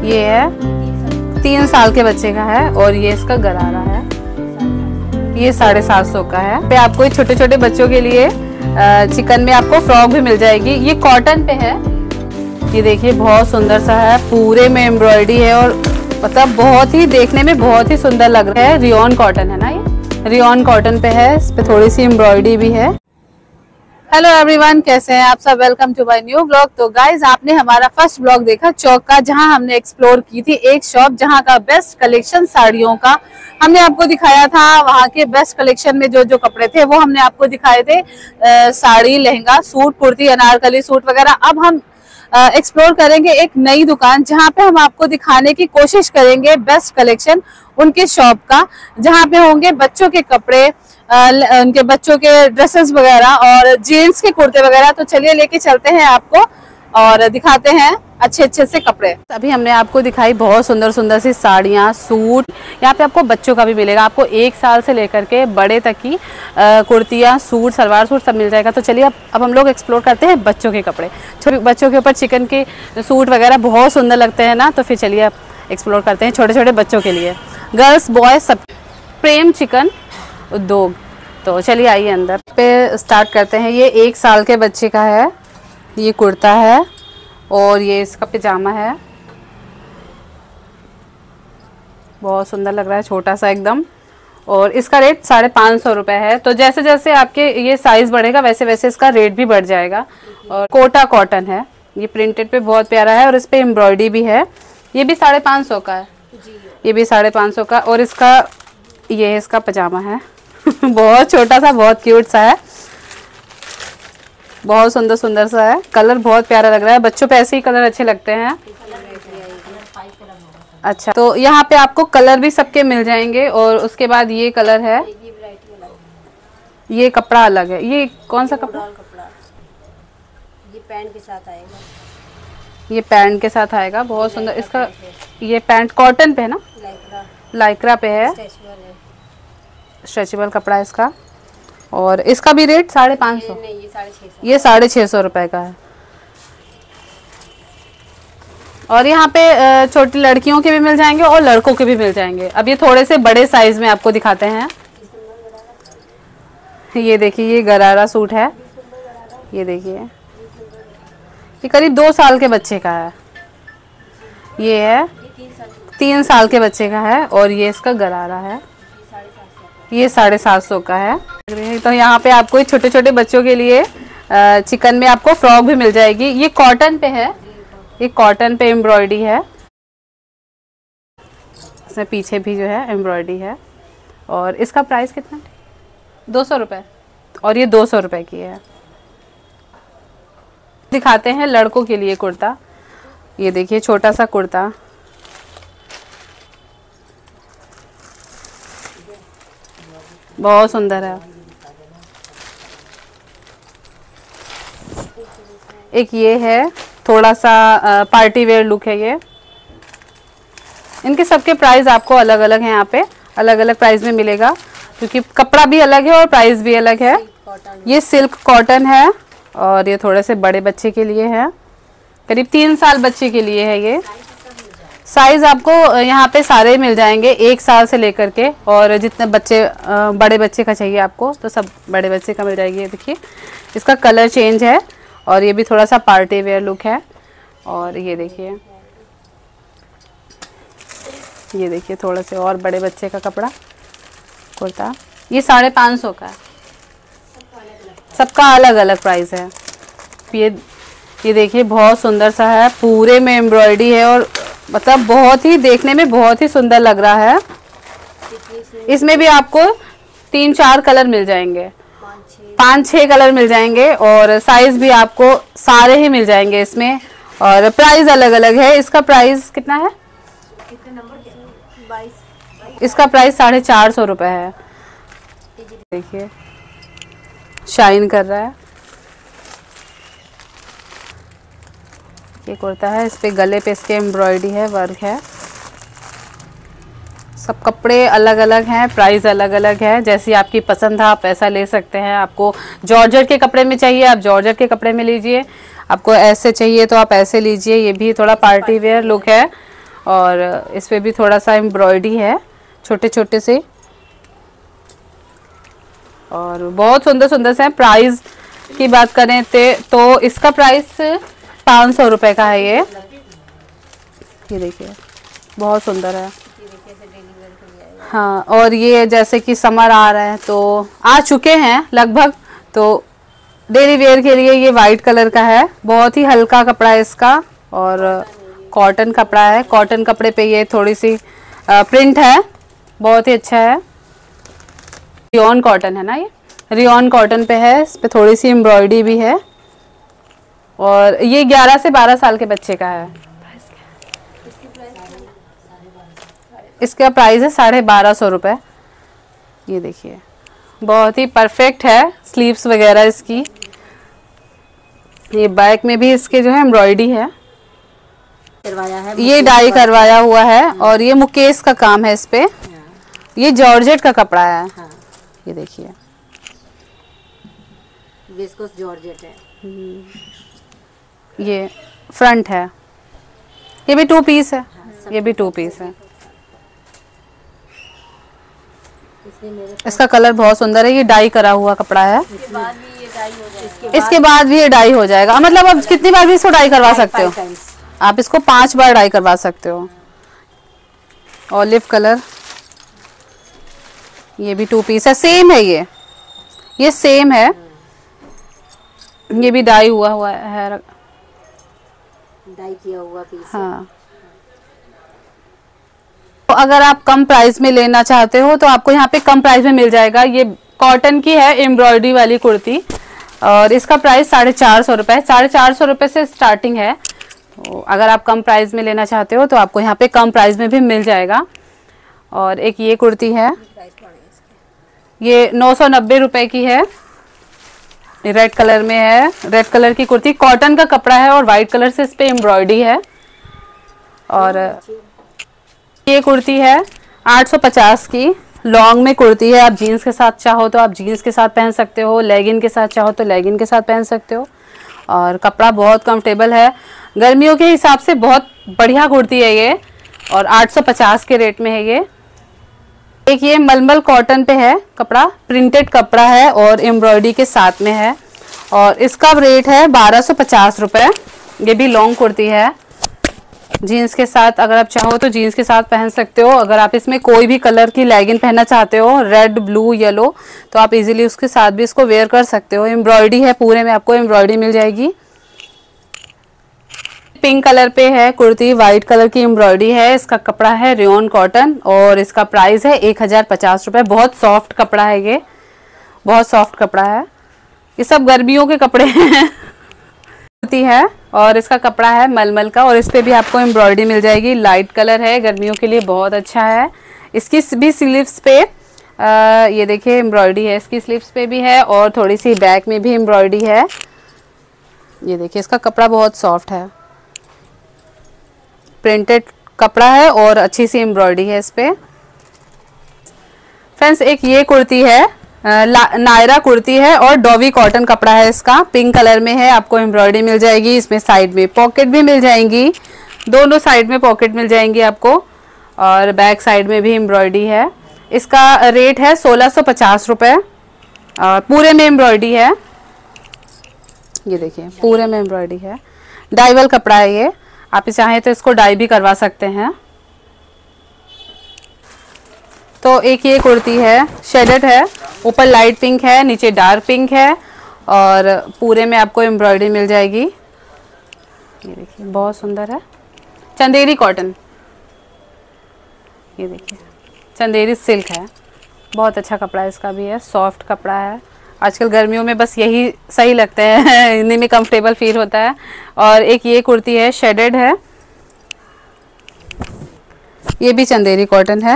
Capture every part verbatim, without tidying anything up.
ये है तीन साल के बच्चे का है और ये इसका गरारा है, ये साढ़े सात सौ का है। पे आपको छोटे छोटे बच्चों के लिए चिकन में आपको फ्रॉक भी मिल जाएगी। ये कॉटन पे है, ये देखिए बहुत सुंदर सा है, पूरे में एम्ब्रॉयडरी है और मतलब बहुत ही देखने में बहुत ही सुंदर लग रहा है। रियोन कॉटन है ना, ये रियोन कॉटन पे है, इस पे थोड़ी सी एम्ब्रॉयडरी भी है। हेलो एवरीवन, कैसे हैं आप सब? Welcome to my new blog. तो गाइज, आपने हमारा फर्स्ट ब्लॉग देखा चौक का, जहां हमने एक्सप्लोर की थी एक शॉप जहां का बेस्ट कलेक्शन साड़ियों का हमने आपको दिखाया था। वहां के बेस्ट कलेक्शन में जो जो कपड़े थे वो हमने आपको दिखाए थे, आ, साड़ी, लहंगा, सूट, कुर्ती, अनारकली सूट वगैरह। अब हम एक्सप्लोर करेंगे एक नई दुकान जहां पे हम आपको दिखाने की कोशिश करेंगे बेस्ट कलेक्शन उनके शॉप का, जहां पे होंगे बच्चों के कपड़े, उनके बच्चों के ड्रेसेस वगैरह और जेंट्स के कुर्ते वगैरह। तो चलिए लेके चलते हैं आपको और दिखाते हैं अच्छे अच्छे से कपड़े। अभी हमने आपको दिखाई बहुत सुंदर सुंदर सी साड़ियाँ, सूट। यहाँ पे आपको बच्चों का भी मिलेगा, आपको एक साल से लेकर के बड़े तक की कुर्तियाँ, सूट, सलवार सूट सब मिल जाएगा। तो चलिए अब अब हम लोग एक्सप्लोर करते हैं बच्चों के कपड़े। छोटे बच्चों के ऊपर चिकन के सूट वगैरह बहुत सुंदर लगते हैं ना, तो फिर चलिए अब एक्सप्लोर करते हैं छोटे छोटे बच्चों के लिए, गर्ल्स बॉयज सब। प्रेम चिकन उद्योग। तो चलिए आइए अंदर पे स्टार्ट करते हैं। ये एक साल के बच्चे का है, ये कुर्ता है और ये इसका पिजामा है, बहुत सुंदर लग रहा है, छोटा सा एकदम। और इसका रेट साढ़े पाँच सौ रुपये है। तो जैसे जैसे आपके ये साइज़ बढ़ेगा वैसे वैसे इसका रेट भी बढ़ जाएगा। और कोटा कॉटन है, ये प्रिंटेड पे बहुत प्यारा है और इस पर एम्ब्रॉयडरी भी है। ये भी साढ़े पाँच सौ का है, ये भी साढ़े पाँच सौ का। और इसका ये इसका पजामा है बहुत छोटा सा, बहुत क्यूट सा है, बहुत सुंदर सुंदर सा है। कलर बहुत प्यारा लग रहा है, बच्चों पे ऐसे ही कलर अच्छे लगते हैं। अच्छा, तो यहाँ पे आपको कलर भी सबके मिल जाएंगे। और उसके बाद ये कलर है, ये कपड़ा अलग है। ये कौन सा कपड़ा? ये पैंट के साथ आएगा, ये पैंट के साथ आएगा, बहुत सुंदर। इसका ये पैंट कॉटन पे है ना, लाइक्रा लाइक्रा पे है, स्ट्रेचेबल कपड़ा है इसका। और इसका भी रेट साढ़े पाँच सौ, ये साढ़े छः सौ रुपये का है। और यहाँ पे छोटी लड़कियों के भी मिल जाएंगे और लड़कों के भी मिल जाएंगे। अब ये थोड़े से बड़े साइज में आपको दिखाते हैं। ये देखिए, ये गरारा सूट है, ये देखिए, ये करीब दो साल के बच्चे का है। ये है तीन साल के बच्चे का है और ये इसका गरारा है, ये साढ़े सात सौ का है। तो यहाँ पे आपको छोटे छोटे बच्चों के लिए चिकन में आपको फ्रॉक भी मिल जाएगी। ये कॉटन पे है, ये कॉटन पे एम्ब्रॉयडरी है, इसमें पीछे भी जो है एम्ब्रॉयडरी है। और इसका प्राइस कितना? दो सौ रुपये, और ये दो सौ रुपये की है। दिखाते हैं लड़कों के लिए कुर्ता। ये देखिए, छोटा सा कुर्ता, बहुत सुंदर है। एक ये है, थोड़ा सा पार्टी वेयर लुक है ये। इनके सबके प्राइस आपको अलग अलग हैं, यहाँ पे अलग अलग प्राइस में मिलेगा क्योंकि कपड़ा भी अलग है और प्राइस भी अलग है। ये सिल्क कॉटन है और ये थोड़े से बड़े बच्चे के लिए है, करीब तीन साल बच्चे के लिए है। ये साइज आपको यहाँ पे सारे मिल जाएंगे, एक साल से लेकर के, और जितने बच्चे बड़े बच्चे का चाहिए आपको तो सब बड़े बच्चे का मिल जाएगी। ये देखिए, इसका कलर चेंज है और ये भी थोड़ा सा पार्टी वेयर लुक है। और ये देखिए, ये देखिए थोड़ा से और बड़े बच्चे का कपड़ा कुर्ता, ये साढ़े पाँच सौ का है। सबका अलग अलग प्राइस है। ये ये देखिए, बहुत सुंदर सा है, पूरे में एम्ब्रॉयडरी है और मतलब बहुत ही देखने में बहुत ही सुंदर लग रहा है। इसमें भी आपको तीन चार कलर मिल जाएंगे, पाँच छः कलर मिल जाएंगे और साइज भी आपको सारे ही मिल जाएंगे इसमें। और प्राइस अलग अलग है। इसका प्राइस कितना है? इसका प्राइस साढ़े चार सौ रुपये है। देखिए, शाइन कर रहा है। ये कुर्ता है, इस पे गले पे इसके एम्ब्रॉयडरी है, वर्क है। सब कपड़े अलग अलग हैं, प्राइस अलग अलग है। जैसी आपकी पसंद है आप ऐसा ले सकते हैं। आपको जॉर्जेट के कपड़े में चाहिए आप जॉर्जेट के कपड़े में लीजिए, आपको ऐसे चाहिए तो आप ऐसे लीजिए। ये भी थोड़ा पार्टी वेयर लुक है और इस पे भी थोड़ा सा एम्ब्रॉयडरी है छोटे छोटे से, और बहुत सुंदर सुंदर से। प्राइस की बात करें ते, तो इसका प्राइस पाँच सौ रुपये का है ये। ये देखिए बहुत सुंदर है। हाँ, और ये जैसे कि समर आ रहा है तो आ चुके हैं लगभग, तो डेली वेयर के लिए ये वाइट कलर का है। बहुत ही हल्का कपड़ा है इसका और कॉटन कपड़ा है। कॉटन कपड़े पे ये थोड़ी सी प्रिंट है, बहुत ही अच्छा है। रियॉन कॉटन है ना, ये रियॉन कॉटन पे है। इस पे थोड़ी सी एम्ब्रॉयडरी भी है और ये ग्यारह से बारह साल के बच्चे का है। इसका प्राइस है साढ़े बारह सौ रुपये। ये देखिए बहुत ही परफेक्ट है। स्लीव्स वगैरह इसकी, ये बैक में भी इसके जो है एम्ब्रॉयडरी है, करवाया है, ये डाई करवाया हुआ है और ये मुकेश का काम है इस पे। ये जॉर्जेट का कपड़ा है। हाँ। ये देखिए विस्कोस जॉर्जेट है। ये फ्रंट है, ये भी टू पीस है। हाँ, ये भी टू पीस है। इसका कलर बहुत सुंदर है। ये डाई करा हुआ कपड़ा है। इसके बाद भी ये डाई हो जाएगा। इसके बाद भी ये डाई हो जाएगा, मतलब अब कितनी बार भी इसको डाई करवा सकते हो आप। इसको पांच बार डाई करवा सकते हो। ऑलिव कलर, ये भी टू पीस है, सेम है। ये ये सेम है। ये भी डाई हुआ हुआ है, डाई किया हुआ पीस। हाँ। तो अगर आप कम प्राइस में लेना चाहते हो तो आपको यहाँ पे कम प्राइस में मिल जाएगा। ये कॉटन की है एम्ब्रॉयडरी वाली कुर्ती और इसका प्राइस साढ़े चार सौ रुपये साढ़े चार सौ रुपये से स्टार्टिंग है। तो अगर आप कम प्राइस में लेना चाहते हो तो आपको यहाँ पे कम प्राइस में भी मिल जाएगा। और एक ये कुर्ती है, ये नौ सौ नब्बे रुपये की है। रेड कलर में है, रेड कलर की कुर्ती, कॉटन का कपड़ा है और वाइट कलर से इस पे एम्ब्रॉयडरी है। और ये कुर्ती है आठ सौ पचास की, लॉन्ग में कुर्ती है। आप जीन्स के साथ चाहो तो आप जीन्स के साथ पहन सकते हो, लेगिन के साथ चाहो तो लेगिन के साथ पहन सकते हो। और कपड़ा बहुत कंफर्टेबल है, गर्मियों के हिसाब से बहुत बढ़िया कुर्ती है ये और आठ सौ पचास के रेट में है ये। एक ये मलमल कॉटन पे है कपड़ा, प्रिंटेड कपड़ा है और एम्ब्रॉयडरी के साथ में है और इसका रेट है बारह सौ पचास रुपये। ये भी लॉन्ग कुर्ती है, जीन्स के साथ अगर आप चाहो तो जीन्स के साथ पहन सकते हो। अगर आप इसमें कोई भी कलर की लेगिन पहनना चाहते हो, रेड, ब्लू, येलो, तो आप इजीली उसके साथ भी इसको वेयर कर सकते हो। एम्ब्रॉयडरी है, पूरे में आपको एम्ब्रॉयडरी मिल जाएगी। पिंक कलर पे है कुर्ती, वाइट कलर की एम्ब्रॉयडरी है। इसका कपड़ा है रेयॉन कॉटन और इसका प्राइस है एक हजार पचास रुपये। बहुत सॉफ्ट कपड़ा है, ये बहुत सॉफ्ट कपड़ा है। ये सब गर्मियों के कपड़े हैं है और इसका कपड़ा है मलमल का और इस पे भी आपको एम्ब्रॉयडरी मिल जाएगी। लाइट कलर है, गर्मियों के लिए बहुत अच्छा है। इसकी भी स्लीव्स पे आ, ये देखिए एम्ब्रॉयडरी है, इसकी स्लीव्स पे भी है और थोड़ी सी बैक में भी एम्ब्रॉयडरी है। ये देखिए इसका कपड़ा बहुत सॉफ्ट है, प्रिंटेड कपड़ा है और अच्छी सी एम्ब्रॉयडरी है इस पे। फ्रेंड्स एक ये कुर्ती है, नायरा कुर्ती है और डॉवी कॉटन कपड़ा है इसका, पिंक कलर में है। आपको एम्ब्रॉयडरी मिल जाएगी, इसमें साइड में पॉकेट भी मिल जाएंगी, दोनों साइड में पॉकेट मिल जाएंगी आपको और बैक साइड में भी एम्ब्रॉयडरी है। इसका रेट है सोलह सौ पचास रुपये और पूरे में एम्ब्रॉयडरी है। ये देखिए पूरे में एम्ब्रॉयडरी है, डाइवल कपड़ा है ये, आप चाहें तो इसको डाई भी करवा सकते हैं। तो एक ये कुर्ती है, शेडेड है, ऊपर लाइट पिंक है, नीचे डार्क पिंक है और पूरे में आपको एम्ब्रॉयडरी मिल जाएगी। ये देखिए बहुत सुंदर है, चंदेरी कॉटन, ये देखिए चंदेरी सिल्क है, बहुत अच्छा कपड़ा इसका भी है, सॉफ्ट कपड़ा है। आजकल गर्मियों में बस यही सही लगते हैं, इन्हीं में कंफर्टेबल फील होता है। और एक ये कुर्ती है, शेडेड है, ये भी चंदेरी कॉटन है।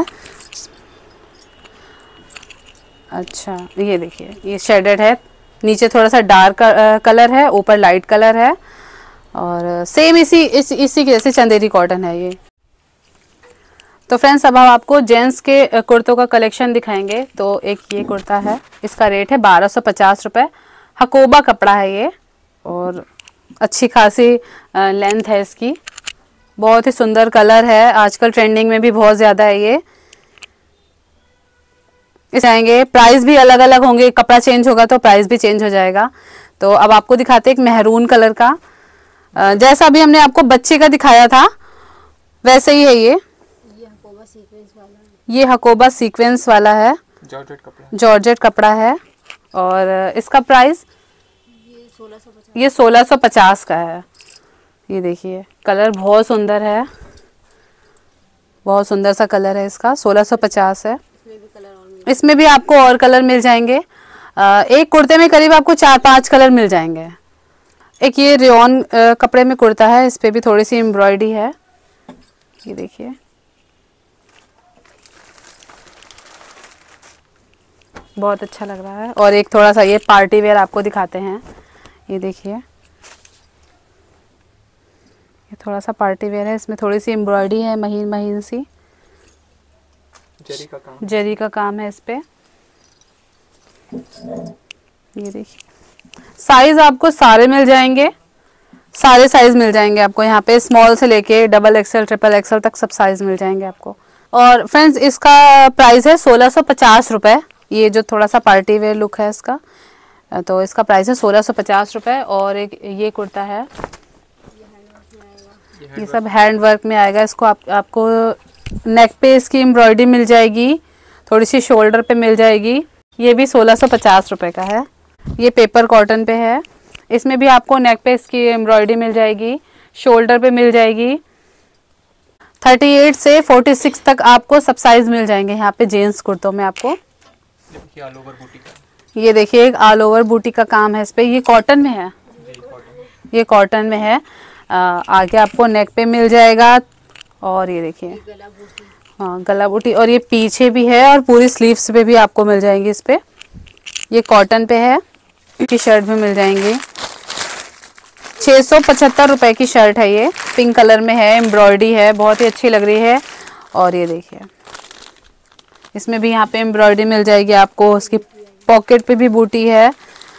अच्छा ये देखिए ये शेडेड है, नीचे थोड़ा सा डार्क कलर है, ऊपर लाइट कलर है और सेम इसी इस, इसी के जैसे चंदेरी कॉटन है ये। तो फ्रेंड्स अब हम आपको जेंट्स के कुर्तों का कलेक्शन दिखाएंगे। तो एक ये कुर्ता है, इसका रेट है बारह सौ पचास रुपये, हकोबा कपड़ा है ये और अच्छी खासी लेंथ है इसकी। बहुत ही सुंदर कलर है, आजकल ट्रेंडिंग में भी बहुत ज़्यादा है ये। इस आएंगे, प्राइस भी अलग अलग होंगे, कपड़ा चेंज होगा तो प्राइस भी चेंज हो जाएगा। तो अब आपको दिखाते हैं एक मेहरून कलर का, जैसा अभी हमने आपको बच्चे का दिखाया था वैसे ही है ये। ये हकोबा सीक्वेंस वाला है। ये हकोबा सीक्वेंस वाला है, जॉर्जेट कपड़ा, जॉर्जेट कपड़ा है। और इसका प्राइस ये सोलह सौ पचास ये सोलह सौ पचास का है। ये देखिए कलर बहुत सुंदर है, बहुत सुंदर सा कलर है इसका, सोलह सौ पचास है। इसमें भी कलर और मिल इसमें भी आपको और कलर मिल जाएंगे, आ, एक कुर्ते में करीब आपको चार पांच कलर मिल जाएंगे। एक ये रेयॉन कपड़े में कुर्ता है, इस पे भी थोड़ी सी एम्ब्रॉयडरी है, ये देखिए। बहुत अच्छा लग रहा है। और एक थोड़ा सा ये पार्टी वेयर आपको दिखाते हैं, ये देखिए, ये थोड़ा सा पार्टी वेयर है, इसमें थोड़ी सी एम्ब्रॉयडरी है, महीन महीन सी जरी का काम, जरी का काम है इस पे। ये देखिए, साइज आपको सारे मिल जाएंगे, सारे साइज मिल जाएंगे आपको यहाँ पे, स्मॉल से लेके डबल एक्सएल ट्रिपल एक्सएल तक सब साइज मिल जाएंगे आपको। और फ्रेंड्स इसका प्राइस है सोलह सौ पचास रुपये। ये जो थोड़ा सा पार्टी वेयर लुक है इसका, तो इसका प्राइस है सोलह सौ पचास रुपये। और एक ये कुर्ता है, ये सब हैंड वर्क में आएगा। इसको आप आपको नेक पे इसकी एम्ब्रॉयडरी मिल जाएगी, थोड़ी सी शोल्डर पे मिल जाएगी। ये भी सोलह सौ पचास रुपये का है। ये पेपर कॉटन पे है, इसमें भी आपको नेक पे इसकी एम्ब्रॉयडरी मिल जाएगी, शोल्डर पे मिल जाएगी। अड़तीस से छियालीस तक आपको सब साइज मिल जाएंगे यहाँ पे जेंट्स कुर्तों में आपको। देखिए ऑल ओवर बूटी का, ये देखिए एक ऑल ओवर बूटी का काम है इस पे, ये कॉटन में है, ये कॉटन में है। आ, आगे आपको नेक पे मिल जाएगा। और ये देखिए गला बूटी, हाँ गला बूटी, और ये पीछे भी है और पूरी स्लीव्स पे भी आपको मिल जाएंगी इस पे। ये कॉटन पे है, की शर्ट भी मिल जाएंगी। छः सौ पचहत्तर रुपये की शर्ट है ये, पिंक कलर में है, एम्ब्रॉयडरी है, बहुत ही अच्छी लग रही है। और ये देखिए इसमें भी यहाँ पे एम्ब्रॉयडरी मिल जाएगी आपको, उसकी पॉकेट पे भी बूटी है।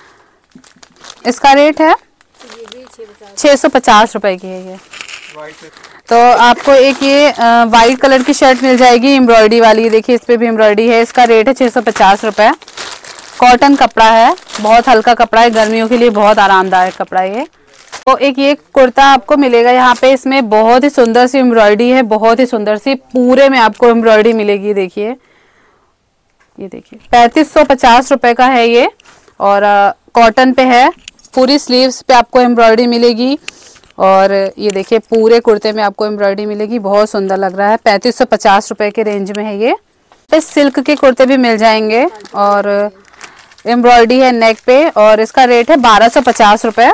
इसका रेट है ये भी छः पचास छः सौ पचास रुपये की है ये। वाइट पे तो आपको एक ये वाइट कलर की शर्ट मिल जाएगी एम्ब्रॉयडरी वाली, देखिए इस पे भी एम्ब्रॉयडरी है। इसका रेट है छः सौ पचास रुपये। कॉटन कपड़ा है, बहुत हल्का कपड़ा है, गर्मियों के लिए बहुत आरामदायक कपड़ा है ये। तो एक ये कुर्ता आपको मिलेगा यहाँ पे, इसमें बहुत ही सुंदर सी एम्ब्रॉयडरी है, बहुत ही सुंदर सी, पूरे में आपको एम्ब्रॉयडरी मिलेगी। देखिए ये देखिए पैंतीस सौ पचास रुपये का है ये, और कॉटन पे है, पूरी स्लीव्स पे आपको एम्ब्रॉयडरी मिलेगी। और ये देखिए पूरे कुर्ते में आपको एम्ब्रॉयडरी मिलेगी, बहुत सुंदर लग रहा है। पैंतीस सौ पचास रुपये के रेंज में है ये। पे सिल्क के कुर्ते भी मिल जाएंगे और एम्ब्रॉयडरी है नेक पे, और इसका रेट है बारह सौ पचास रुपये।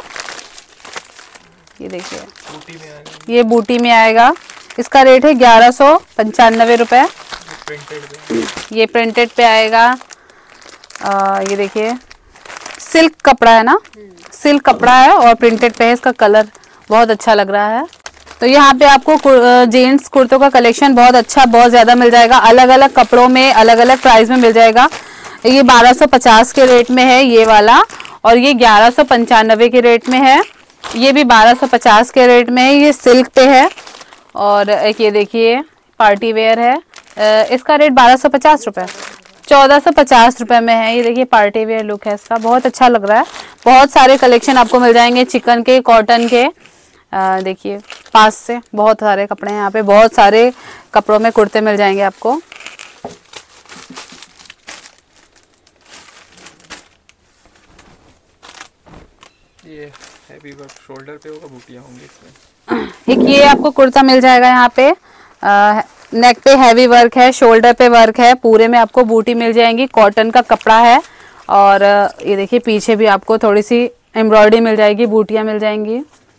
ये देखिए बूटी में आएगा, ये बूटी में आएगा, इसका रेट है ग्यारह सौ पंचानवे रुपये। प्रिंटेड में, ये प्रिंटेड पे आएगा। आ, ये देखिए सिल्क कपड़ा है ना, सिल्क कपड़ा है और प्रिंटेड पे है, इसका कलर बहुत अच्छा लग रहा है। तो यहाँ पे आपको जेंट्स कुर्तों का कलेक्शन बहुत अच्छा, बहुत ज़्यादा मिल जाएगा, अलग अलग कपड़ों में अलग अलग प्राइस में मिल जाएगा। ये बारह सौ पचास के रेट में है ये वाला, और ये ग्यारह सौ पंचानवे के रेट में है। ये भी बारह सौ पचास के रेट में है, ये सिल्क पे है। और एक ये देखिए पार्टी वेयर है, इसका रेट बारह सौ पचास रुपये, चौदह सौ पचास रुपये में है। ये देखिए पार्टी वेयर लुक है इसका, बहुत अच्छा लग रहा है। बहुत सारे कलेक्शन आपको मिल जाएंगे, चिकन के, कॉटन के। आ, देखिए पास से बहुत सारे कपड़े हैं यहाँ पे, बहुत सारे कपड़ों में कुर्ते मिल जाएंगे आपको। ये हैवी वर्क शोल्डर पे होगा, बूटियाँ होंगी इसमें। एक ये आपको कुर्ता मिल जाएगा यहाँ पे, आ, नेक पे हैवी वर्क है, शोल्डर पे वर्क है, पूरे में आपको बूटी मिल जाएंगी, कॉटन का कपड़ा है। और ये देखिए पीछे भी आपको थोड़ी सी एम्ब्रॉयडरी मिल जाएगी, बूटियाँ मिल जाएंगी।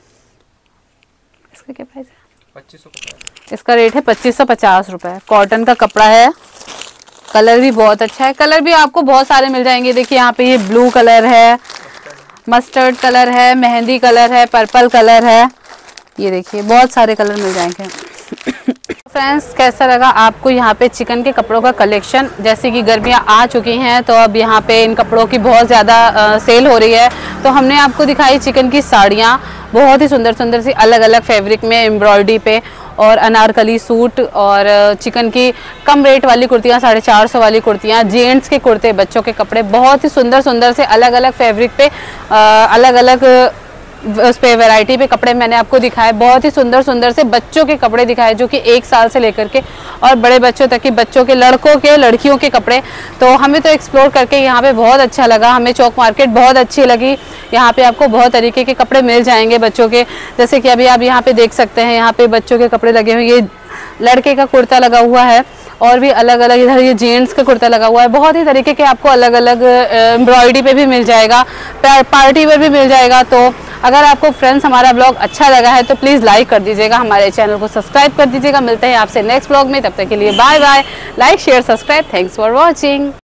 इसका क्या प्राइस है? पच्चीस सौ पचास, इसका रेट है पच्चीस सौ पचास रुपये। कॉटन का कपड़ा है, कलर भी बहुत अच्छा है, कलर भी आपको बहुत सारे मिल जाएंगे। देखिए यहाँ पे ये ब्लू कलर है, मस्टर्ड कलर है, मेहंदी कलर है, पर्पल कलर है। ये देखिए बहुत सारे कलर मिल जाएंगे। फ्रेंड्स, कैसा लगा आपको यहाँ पे चिकन के कपड़ों का कलेक्शन? जैसे कि गर्मियाँ आ चुकी हैं तो अब यहाँ पे इन कपड़ों की बहुत ज़्यादा सेल हो रही है, तो हमने आपको दिखाई चिकन की साड़ियाँ, बहुत ही सुंदर सुंदर सी अलग अलग फैब्रिक में एम्ब्रॉयडरी पे, और अनारकली सूट, और चिकन की कम रेट वाली कुर्तियाँ, साढ़े चार सौ वाली कुर्तियाँ, जेंट्स के कुर्ते, बच्चों के कपड़े, बहुत ही सुंदर सुंदर से अलग अलग फैब्रिक पे अलग अलग उस पे वैरायटी पे कपड़े मैंने आपको दिखाए। बहुत ही सुंदर सुंदर से बच्चों के कपड़े दिखाए, जो कि एक साल से लेकर के और बड़े बच्चों तक की, बच्चों के, लड़कों के, लड़कियों के कपड़े। तो हमें तो एक्सप्लोर करके यहाँ पे बहुत अच्छा लगा, हमें चौक मार्केट बहुत अच्छी लगी। यहाँ पे आपको बहुत तरीके के कपड़े मिल जाएंगे बच्चों के, जैसे कि अभी आप यहाँ पे देख सकते हैं, यहाँ पे बच्चों के कपड़े लगे हुए, ये लड़के का कुर्ता लगा हुआ है, और भी अलग अलग, इधर ये जेंट्स का कुर्ता लगा हुआ है। बहुत ही तरीके के आपको अलग अलग एम्ब्रॉयडरी पे भी मिल जाएगा, पार्टी वेयर भी मिल जाएगा। तो अगर आपको फ्रेंड्स हमारा ब्लॉग अच्छा लगा है तो प्लीज़ लाइक कर दीजिएगा, हमारे चैनल को सब्सक्राइब कर दीजिएगा। मिलते हैं आपसे नेक्स्ट ब्लॉग में, तब तक के लिए bye bye. Like share subscribe, thanks for watching.